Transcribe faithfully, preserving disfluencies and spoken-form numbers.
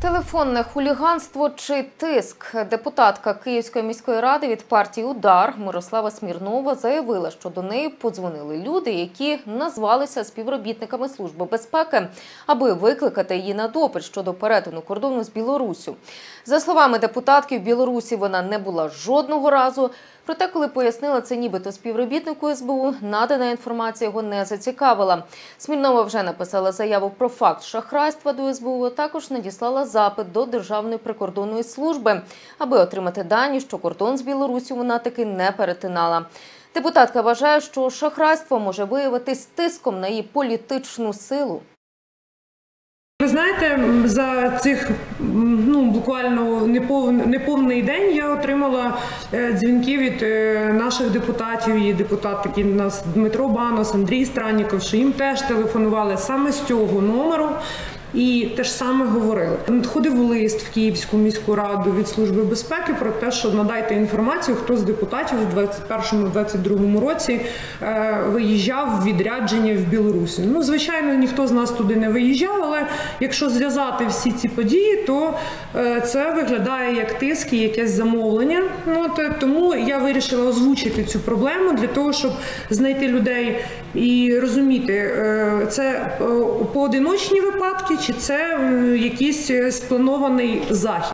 Телефонне хуліганство чи тиск? Депутатка Київської міської ради від партії «Удар» Мирослава Смірнова заявила, що до неї подзвонили люди, які назвалися співробітниками Служби безпеки, аби викликати її на допит щодо перетину кордону з Білоруссю. За словами депутатки, в Білорусі вона не була жодного разу. Проте, коли пояснила це нібито співробітнику ес бе у, надана інформація його не зацікавила. Смірнова вже написала заяву про факт шахрайства до ес бе у, а також надіслала запит до Державної прикордонної служби, аби отримати дані, що кордон з Білоруссю вона таки не перетинала. Депутатка вважає, що шахрайство може виявитись тиском на її політичну силу. Ви знаєте, за цих ну, буквально непов... неповний день я отримала дзвінки від наших депутатів, і депутат такий у нас Дмитро Банос, Андрій Странніков, що їм теж телефонували саме з цього номеру. І те ж саме говорили. Надходив лист в Київську міську раду від Служби безпеки про те, що надайте інформацію, хто з депутатів у двадцять першому - двадцять другому році е, виїжджав в відрядження в Білорусі. Ну, звичайно, ніхто з нас туди не виїжджав, але якщо зв'язати всі ці події, то е, це виглядає як тиск і якесь замовлення. Ну, то, тому я вирішила озвучити цю проблему для того, щоб знайти людей і розуміти, е, це е, поодиночні випадки, чи це якийсь спланований захід.